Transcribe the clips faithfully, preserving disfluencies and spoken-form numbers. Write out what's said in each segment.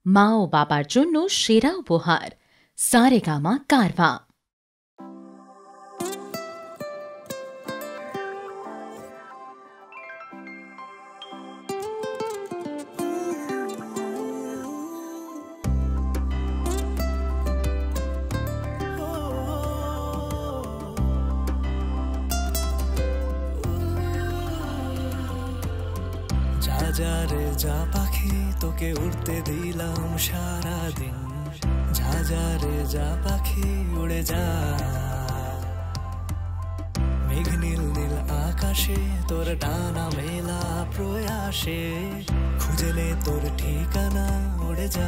মা ও বাবার জন্য সেরা উপহার সারেগামা কারভা। যা যা রে যা পাখি তোকে উড়তে দিলাম সারাদিন, যা যা রে যা পাখি উড়ে যা। মেঘ নীল নীল আকাশে তোর ডানা মেলা প্রয়াসে, খুঁজলে তোর ঠিকানা উড়ে যা।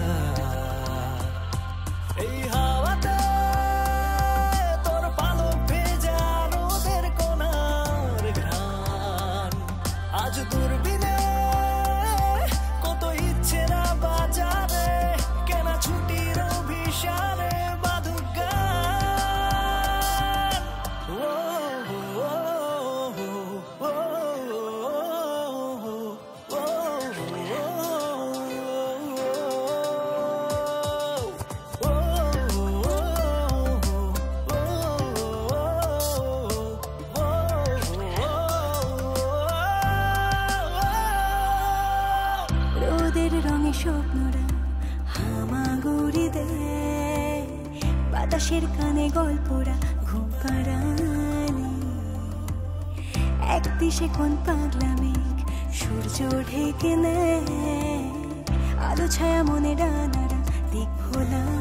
এই হাওয়াতে তোর পালক ভেজা রোদের কোনার ঘ্রাণ, আজ দূরবীনে কত ইচ্ছে না বাজারে, কেনা ছুটির অভিসারে বাঁধুক গান। ও ও ও রোদের রঙে স্বপ্নরা হামাগুড়ি দেয়, বাতাসের কানে গল্পরা ঘুম পাড়ানি। এক দিশে কোন পাগলা মেঘ সূর্য ঢেকে নেয়, আলো ছায়া মনে ডানারা দিক ভোলা।